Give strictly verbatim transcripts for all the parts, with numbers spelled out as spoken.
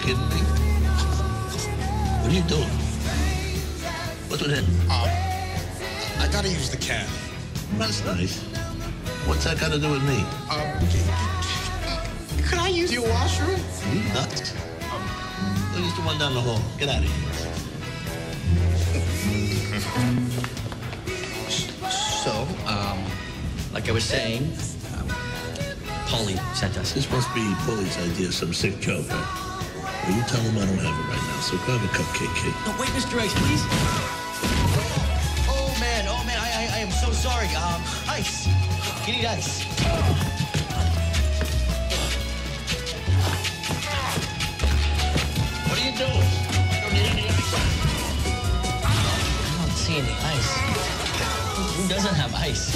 kidding me? What are you doing? What's with him? Uh, I gotta use the can. That's nice. What's that got to do with me? Um, could I use your washroom? You nuts? Um, use the one down the hall. Get out of here. So, um, like I was saying, um, Paulie sent us. This must be Paulie's idea, some sick joke, huh? Well, you tell him I don't have it right now, so grab a cupcake, kid. No, wait, Mister Ice, please. Oh, man, oh, man, I, I, I am so sorry. Um, ice. You need ice. What are you doing? You don't need any ice. I don't see any ice. Who doesn't have ice?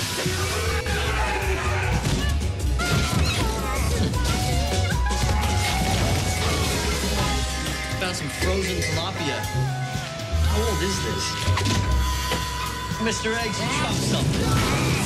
Found some frozen tilapia. How old is this? Mister Eggs, drop something.